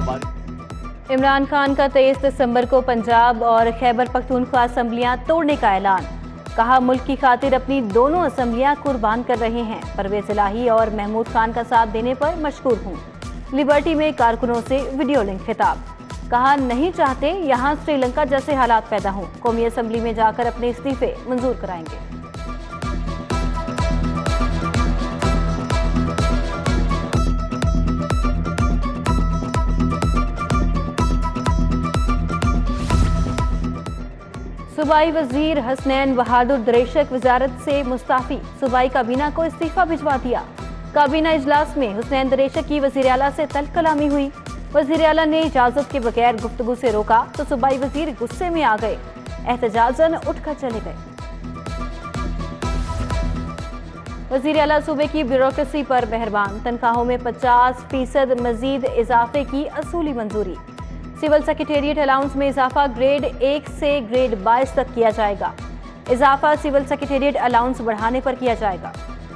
हमारे इमरान खान का 23 दिसंबर को पंजाब और खैबर पख्तूनख्वा असम्बलियां तोड़ने का ऐलान। कहा, मुल्क की खातिर अपनी दोनों असम्बलियां कुर्बान कर रहे हैं। परवेज इलाही और महमूद खान का साथ देने पर मशकूर हूं। लिबर्टी में कारकुनों से वीडियो लिंक खिताब। कहा, नहीं चाहते यहां श्रीलंका जैसे हालात पैदा हों। कौमी असम्बली में जाकर अपने इस्तीफे मंजूर कराएंगे। सूबाई वजीर हसनैन बहादुर दरेशक वजारत से मुस्ताफी। सूबाई काबीना को इस्तीफा भिजवा दिया। काबीना इजलास में हुसैन दरेशक की वजीर आला से तल्ख कलामी हुई। वजीर आला ने इजाजत के बगैर गुफ्तगू से रोका तो सूबाई वजीर गुस्से में आ गए, एहतजाजन उठकर चले गए। वजीर आला सूबे की ब्यूरोक्रेसी पर मेहरबान। तनख्वाहों में 50% मजीद इजाफे की असूली मंजूरी। सिविल सेक्रेटेरिएट अलाउंस में इजाफा ग्रेड 1 से ग्रेड 22 तक किया जाएगा। इजाफा सिविल सेक्रेटेरिएट अलाउंस बढ़ाने पर किया जाएगा।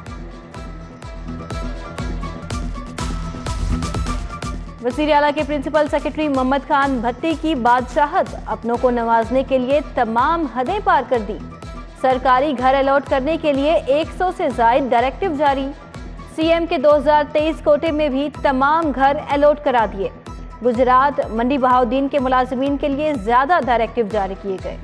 वजीर आला के प्रिंसिपल सेक्रेटरी मोहम्मद खान भट्टी की बादशाहत। अपनों को नवाजने के लिए तमाम हदें पार कर दी। सरकारी घर अलॉट करने के लिए 100 से ज्यादा डायरेक्टिव जारी। सीएम के 2023 कोटे में भी तमाम घर अलॉट करा दिए। गुजरात मंडी बहाउद्दीन के मुलाजिमीन के लिए ज्यादा डायरेक्टिव जारी किए गए।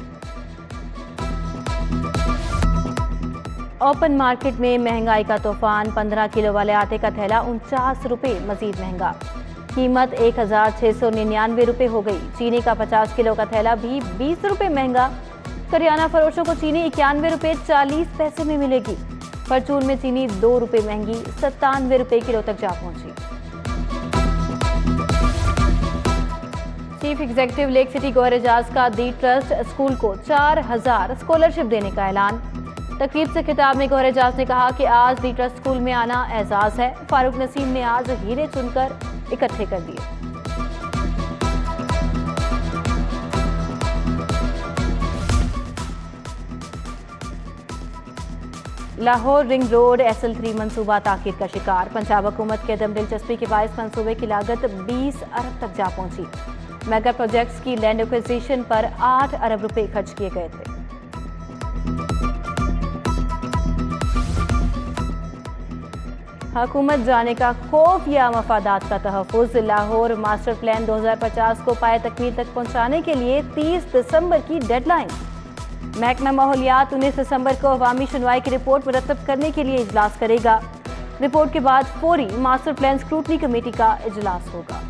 ओपन मार्केट में महंगाई का तूफान। 15 किलो वाले आटे का थैला 49 रुपए मजीद महंगा। कीमत 1699 रुपए हो गई। चीनी का 50 किलो का थैला भी 20 रुपए महंगा। करियाना फरोशों को चीनी 91 रुपए 40 पैसे में मिलेगी। परचून में चीनी 2 रुपए महंगी 97 रुपए किलो तक जा पहुंची। Chief executive lake city Gauhar Ejaz का दी ट्रस्ट स्कूल को 4000 स्कॉलरशिप देने का ऐलान। तकरीब से खिताब में गौहर एजाज ने कहा कि आज दी ट्रस्ट स्कूल में आना एजाज है। फारूक नसीम ने आज हीरे चुनकर इकट्ठे कर दिए। लाहौर रिंग रोड SL3 मंसूबा ताखीर का शिकार। पंजाब हुकूमत के अदम दिलचस्पी के बायस मंसूबे की लागत 20 अरब तक जा पहुंची। मेगा प्रोजेक्ट्स की लैंड एक्विजिशन पर 8 अरब रुपए खर्च किए गए थे। हुकूमत जाने का खौफ या मफादात का तहफ़्फ़ुज़। लाहौर मास्टर प्लान 2050 को पाए तकमील तक पहुंचाने के लिए 30 दिसंबर की डेडलाइन। महकमा माहौलियात 19 दिसंबर को अवामी सुनवाई की रिपोर्ट मुरतब करने के लिए इजलास करेगा। रिपोर्ट के बाद फौरी मास्टर प्लान स्क्रूटनी कमेटी का इजलास होगा।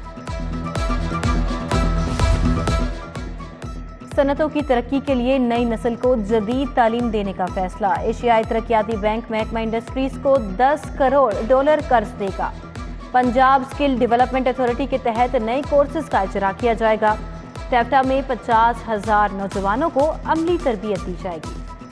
सनतों की तरक्की के लिए नई नस्ल को जदीद तालीम देने का फैसला। एशियाई तरक्याती बैंक महकमा इंडस्ट्रीज को $10 करोड़ कर्ज देगा। पंजाब स्किल डेवलपमेंट अथॉरिटी के तहत नए कोर्सेज का इजरा किया जाएगा। टेप्टा में 50,000 नौजवानों को अमली तरबियत दी जाएगी।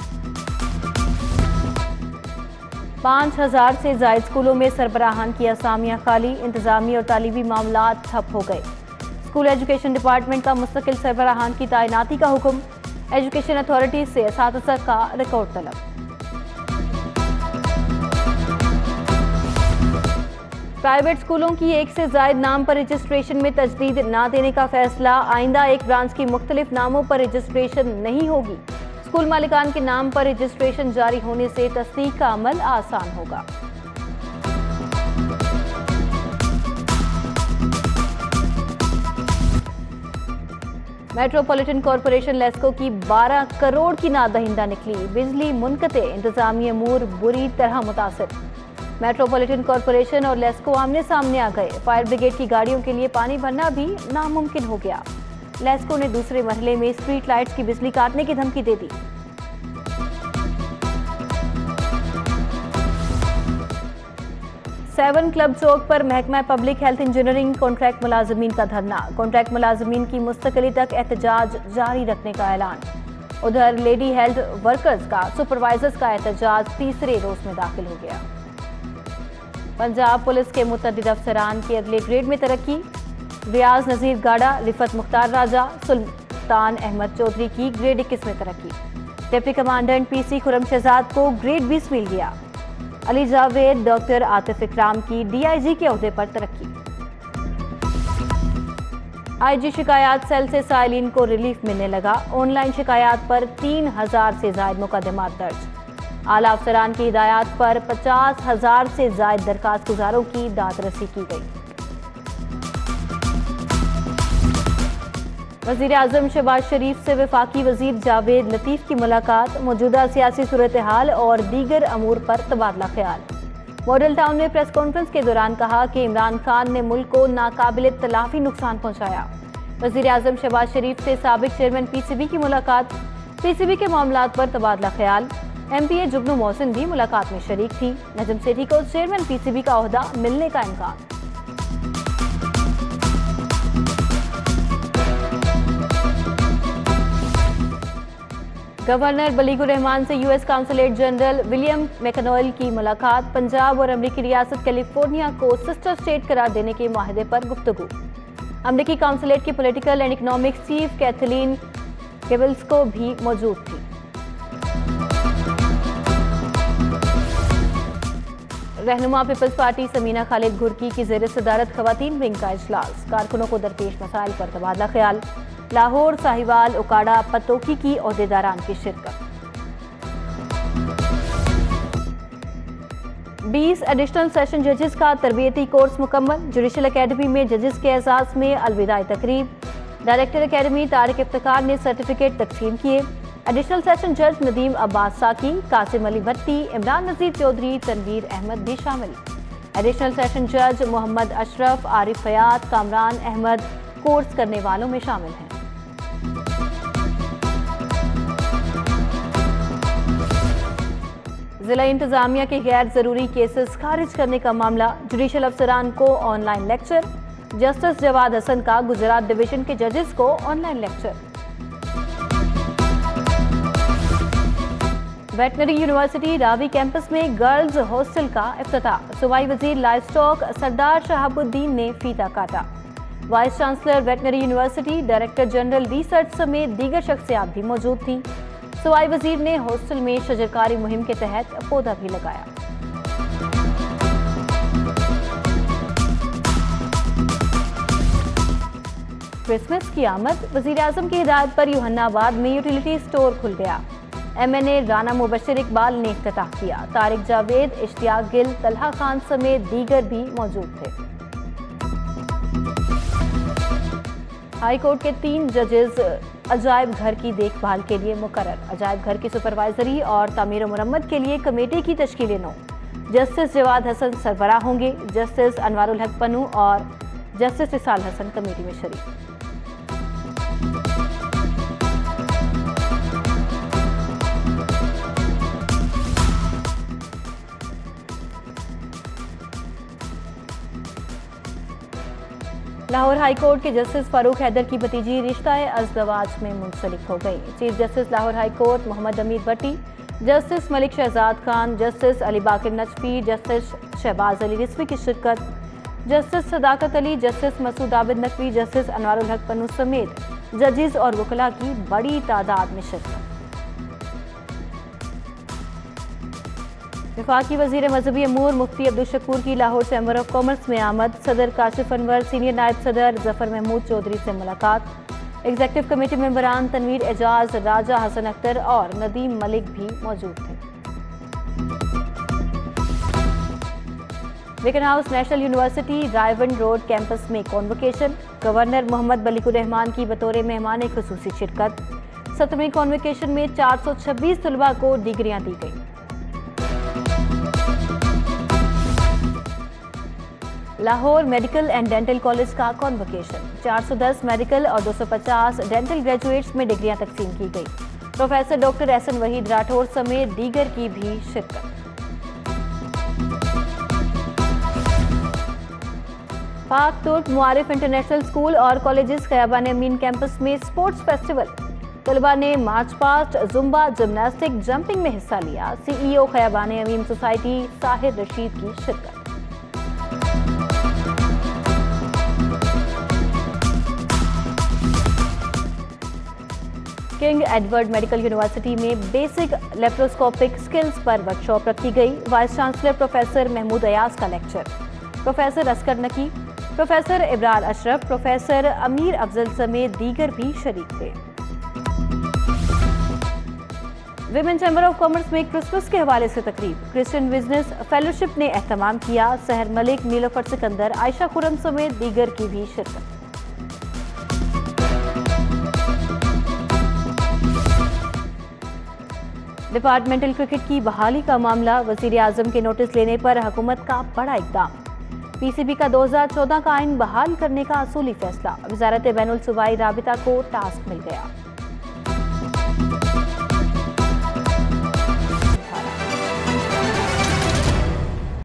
5000 से ज्यादा स्कूलों में सरबराहान की असामियां खाली। इंतजामी और तालीमी मामला ठप हो गए। स्कूल एजुकेशन डिपार्टमेंट का मुस्तकिल सरबराहान की तैनाती का हुक्म। एजुकेशन अथॉरिटी से असातिज़ा का रिकॉर्ड तलब। प्राइवेट स्कूलों की एक से ज्यादा नाम पर रजिस्ट्रेशन में तजदीद न देने का फैसला। आइंदा एक ब्रांच की मुख्तलिफ नामों पर रजिस्ट्रेशन नहीं होगी। स्कूल मालिकान के नाम पर रजिस्ट्रेशन जारी होने से तस्दीक का अमल आसान होगा। मेट्रोपॉलिटन कॉरपोरेशन लेस्को की 12 करोड़ की नादहिंदा निकली। बिजली मुनक़ते। इंतजामी अमूर बुरी तरह मुतासिर। मेट्रोपॉलिटन कॉरपोरेशन और लेस्को आमने सामने आ गए। फायर ब्रिगेड की गाड़ियों के लिए पानी भरना भी नामुमकिन हो गया। लेस्को ने दूसरे मरहले में स्ट्रीट लाइट्स की बिजली काटने की धमकी दे दी। सेवन क्लब चौक पर महकमा पब्लिक हेल्थ इंजीनियरिंग कॉन्ट्रैक्ट मुलाजमीन का धरना। कॉन्ट्रैक्ट मुलाजमीन की मुस्तकिली तक एहतजाज जारी रखने का ऐलान। उधर लेडी हेल्थ वर्कर्स का सुपरवाइजर्स का एहतजाज तीसरे रोज में दाखिल हो गया। पंजाब पुलिस के मुतअद्दिद अफसरान की अगले ग्रेड में तरक्की। रियाज नजीर गाड़ा, रिफत मुख्तार राजा, सुल्तान अहमद चौधरी की ग्रेड 21 में तरक्की। Deputy commandant PC Khurram Shahzad को ग्रेड 20 मिल गया। अली जावेद, डॉक्टर आतिफ इकराम की DIG के ओहदे पर तरक्की। आईजी शिकायत सेल से साइलिन को रिलीफ मिलने लगा। ऑनलाइन शिकायत पर 3000 से ज्यादा मुकदमा दर्ज। आला अफसरान की हिदायत पर 50,000 से ज्यादा दरखास्त गुजारों की दादरसी की गई। वजीर आजम शहबाज शरीफ से वफाकी वजीर जावेद लतीफ की मुलाकात। मौजूदा सियासी सूरत हाल और दीगर अमूर पर तबादला ख्याल। मॉडल टाउन में प्रेस कॉन्फ्रेंस के दौरान कहा कि इमरान खान ने मुल्क को नाकाबिल तलाफी नुकसान पहुंचाया। वजीर आजम शहबाज शरीफ से साबिक चेयरमैन पीसीबी की मुलाकात। पीसीबी के मामलात पर तबादला ख्याल। एमपीए जुगनू मोहसिन भी मुलाकात में शरीक थी। नजम सेठी को चेयरमैन पीसीबी का ओहदा मिलने का इम्कान। गवर्नर बलीगुर रहमान से US consulate general William Makaneole की मुलाकात। पंजाब और अमरीकी रियासत कैलिफोर्निया को सिस्टर स्टेट करार देने के माहदे पर गुफ्तगू। अमरीकी काउंसलेट की political and economic chief Kathleen केबल्सको भी मौजूद थी। रहनुमा पीपल्स पार्टी समीना खालिद घुरकी की ज़ेर सदारत खवातीन विंग का इजलास। कारकुनों को दरपेश मसाइल पर तबादला ख्याल। लाहौर, साहिवाल, उकाड़ा, पतोकी की ओहदेदारान की शिरकत। 20 एडिशनल सेशन जजेस का तरबियती कोर्स मुकम्मल। जुडिशल एकेडमी में जजेस के एजाज में अलविदाई तकरीब। डायरेक्टर एकेडमी तारिक इफ्तिखार ने सर्टिफिकेट तकसीम किए। एडिशनल सेशन जज नदीम अब्बास साकी, कासिम अली भट्टी, इमरान नजीर चौधरी, तनवीर अहमद भी शामिल। एडिशनल सेशन जज मोहम्मद अशरफ, आरिफ फयाद, कामरान अहमद कोर्स करने वालों में शामिल हैं। जिला इंतजामिया के गैर जरूरी केसेस खारिज करने का मामला। जुडिशल अफसरान को online lecture. Justice Jawad Hassan का गुजरात डिवीजन के जजेस को online lecture. Veterinary university Ravi campus में गर्ल्स हॉस्टल का इफ्तिताह। सूबाई वजीर लाइव स्टॉक सरदार शहाबुद्दीन ने फीता काटा। Vice chancellor veterinary university, director general research समेत दीगर शख्सियात भी मौजूद थीं। सूबाई वजीर ने हॉस्टल में शजरकारी मुहिम के तहत पौधा भी लगाया। क्रिसमस की आमद। वजीर आजम की हिदायत पर यूहन्नाबाद में यूटिलिटी स्टोर खुल गया। एमएनए राना मुबशर इकबाल ने इफ्तिताह किया। तारिक जावेद, इश्तियाक गिल, तलहा खान समेत दीगर भी मौजूद थे। हाई कोर्ट के 3 जजेस अजायब घर की देखभाल के लिए मुकर्रर। अजायब घर की सुपरवाइजरी और तामीर व मरम्मत के लिए कमेटी की तश्कील 9। जस्टिस जवाद हसन सरबराह होंगे। जस्टिस अनवारुल हक पन्नू और जस्टिस इसाल हसन कमेटी में शरीक। लाहौर हाई कोर्ट के जस्टिस फारूक हैदर की भतीजी रिश्ता-ए-अज़दवाज में मुंसलिक हो गई। Chief justice Lahore high court Mohammad Ameer Bhatti, justice Malik Shahzad Khan, justice Ali Baqir Najafi, justice Shahbaz Ali Rizvi की शिरकत। Justice Sadaqat Ali, justice Masood Abid Naqvi, justice Anwarul Haq Pannu समेत जजेस और वकला की बड़ी तादाद में शिरकत। वफाकी वजीर मजहबी अमूर मुफ्ती अब्दुल शकूर की लाहौर चैम्बर ऑफ कॉमर्स में आमद। सदर काशिफ अनवर, सीनियर नायब सदर जफर महमूद चौधरी से मुलाकात। एग्जीक्यूटिव कमेटी मेंबरान तनवीर एजाज, राजा हसन अख्तर और नदीम मलिक भी मौजूद थे। विकन house national university Raiwind road campus में कॉन्वोकेशन। गवर्नर मोहम्मद बलीगुर रहमान की बतौर मेहमान खुसूसी शिरकत। 17वीं कॉन्वोकेशन में 426 तलबा को डिग्रियां दी गई। Lahore medical and dental college का कॉन्वोकेशन। 410 मेडिकल और 250 डेंटल ग्रेजुएट्स में डिग्रियां तकसीम की गई। प्रोफेसर डॉक्टर एहसन वहीद राठौर समेत दीगर की भी शिरकत। Pak Turk Maarif international school और कॉलेजेस खयाबान अमीन कैंपस में स्पोर्ट्स फेस्टिवल। तलबा ने march past, zumba, gymnastic, jumping में हिस्सा लिया। सीईओ खयाबान अमीन सोसाइटी साहिर रशीद की शिरकत। किंग एडवर्ड मेडिकल यूनिवर्सिटी में बेसिक लेप्रोस्कोपिक स्किल्स पर वर्कशॉप रखी गई। Vice chancellor professor Mahmood Ayaz का लेक्चर। प्रोफेसर असकर नकी, प्रोफेसर इब्रार अशरफ, प्रोफेसर अमीर अफजल समेत दीगर भी शरीक थे। विमेन चैम्बर ऑफ कॉमर्स में क्रिसमस के हवाले से तकरीब, क्रिश्चियन बिजनेस फेलोशिप ने एहतमाम किया। सहर मलिक, नीलोफर सिकंदर, आयशा खुरम समेत दीगर की भी शिरकत। डिपार्टमेंटल क्रिकेट की बहाली का मामला, वजीर आजम के नोटिस लेने पर हुकूमत का बड़ा इकदाम। पीसीबी का 2014 का आइन बहाल करने का असूली फैसला, वजारत बैनुल सूबाई राबिता को टास्क मिल गया।